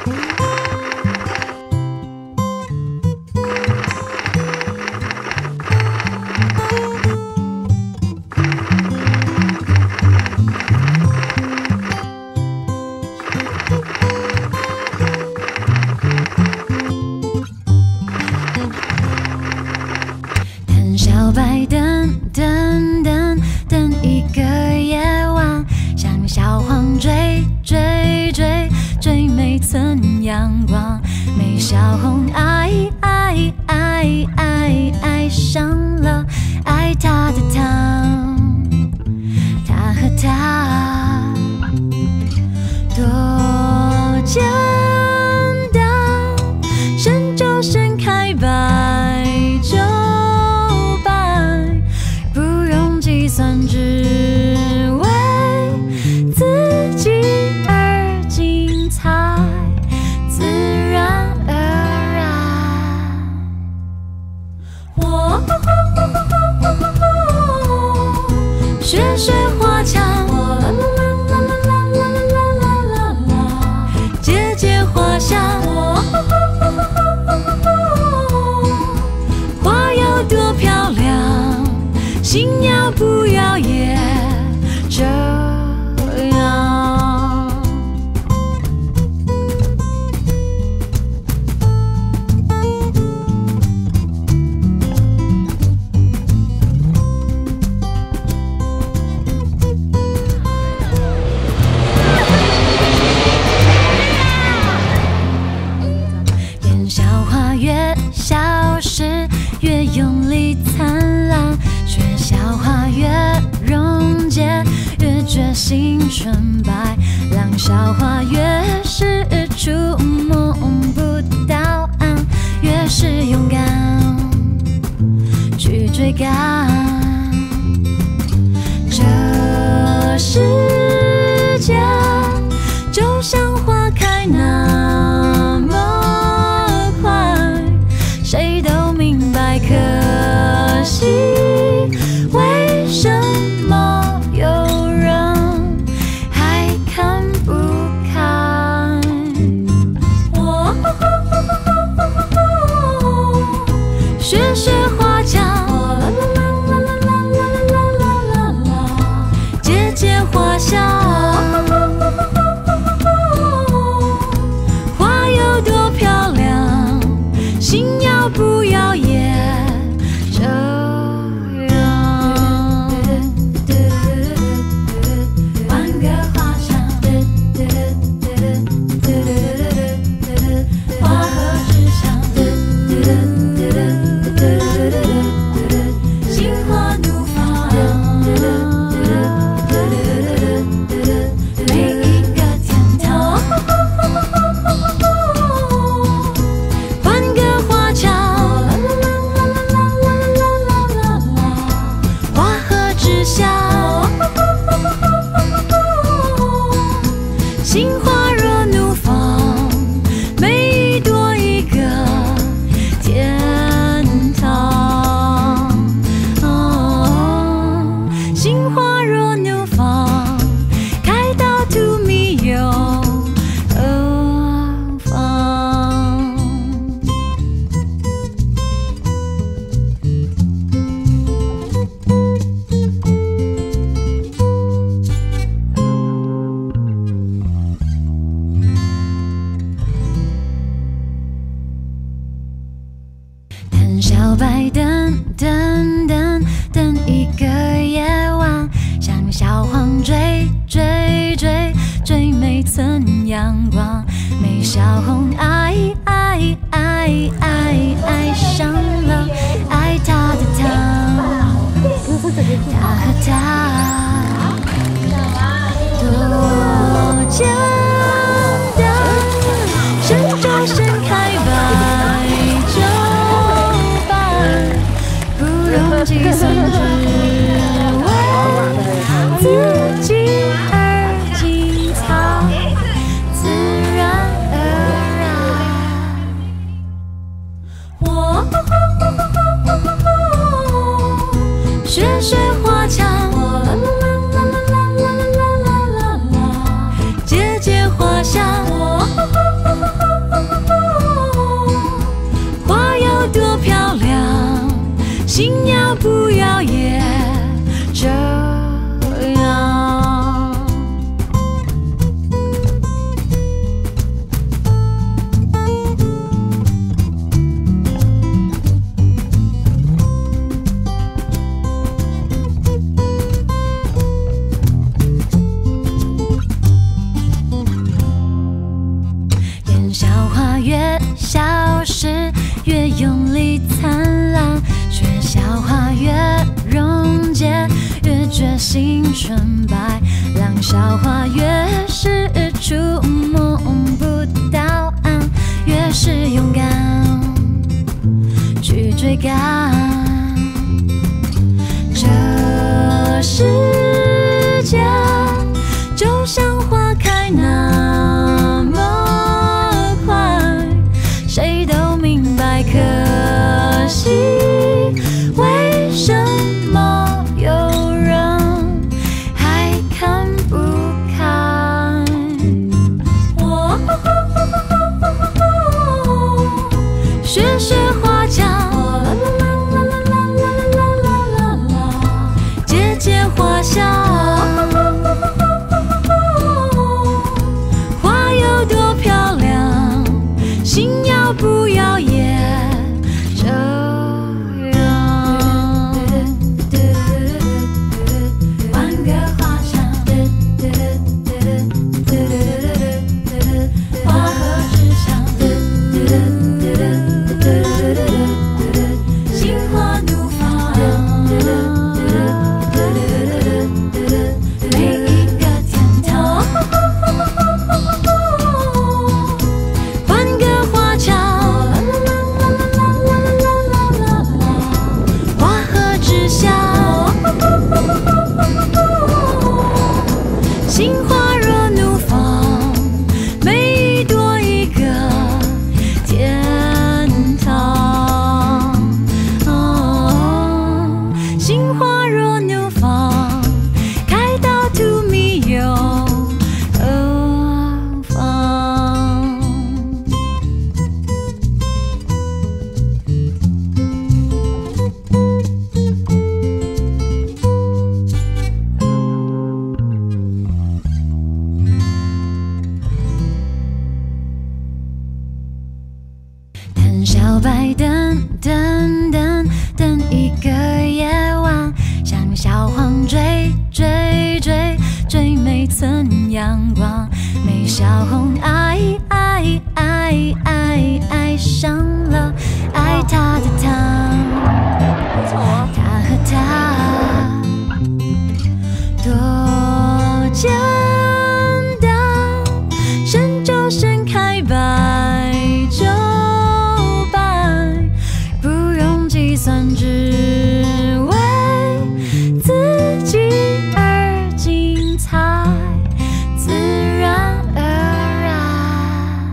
小白等等等等一个夜晚，像小黄追追追追每寸阳光，美小红爱上了爱他的他，他和他多简单，伸就伸开白就算只为自己而精彩，自然而然。我学学花枪，姐姐花香，花要多漂亮，心要不要也这样？眼笑花越消失，越用力灿烂。学校花越溶解，越决心纯白；浪小花越是触摸不到岸，越是勇敢去追赶。这世界就像花开那么快，谁都明白，可惜为什么有人还看不开？我学学花枪，姐姐花香，花有多漂亮，心要不要也这样？换个花香，花和纸香，心花怒放，每一个天堂。换个花枪，花和纸香，心花若怒放，每多一个天堂。心花若怒放，开到荼蘼又何妨？等小白等等等等一个夜晚，像小黄追追追追每寸阳光，美小红爱上了爱他的他，他和他多简单，伸就伸开白就白，不用计算，只为自己而精彩，自然而然。我学学花枪，姐姐等笑话越消失，越用力灿烂，却笑话越溶解，越觉心纯白。让笑话越是触摸不到岸，越是勇敢去追赶。这世界就像花开那么快，谁都明白，可惜为什么有人还看不开？学学花枪，姐姐花香，花有多漂亮，心要不要也这样？换个花香，花和纸香，心花怒放，每一个天堂。换个花桥，花和纸香，心花若怒放，每多一个天堂。心花若怒放，开到荼蘼又何妨？等小白等等等等一个夜晚，像小黄追追追追每寸阳光，每小红爱上了爱他的他，他和他多简单，伸就伸开，白就白，不用计算，只为自己而精彩，自然而然。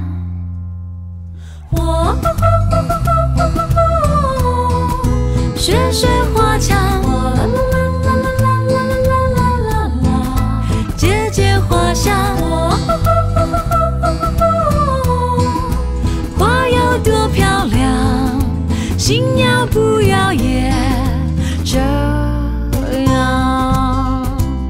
学学花枪，姐姐花香，花有多漂亮，心要不要也这样？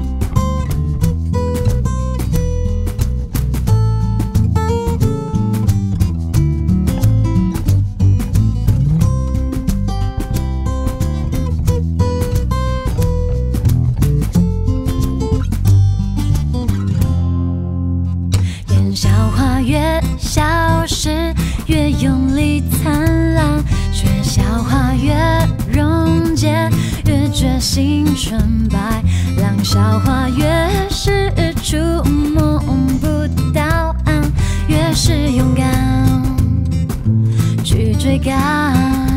等笑话越消失，越用力灿烂，却笑话越溶解，越觉心纯白。让笑话越是触摸不到岸，越是勇敢去追赶。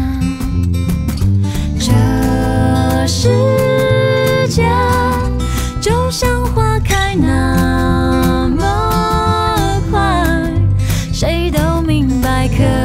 这世界就像花开那么快，谁都明白，可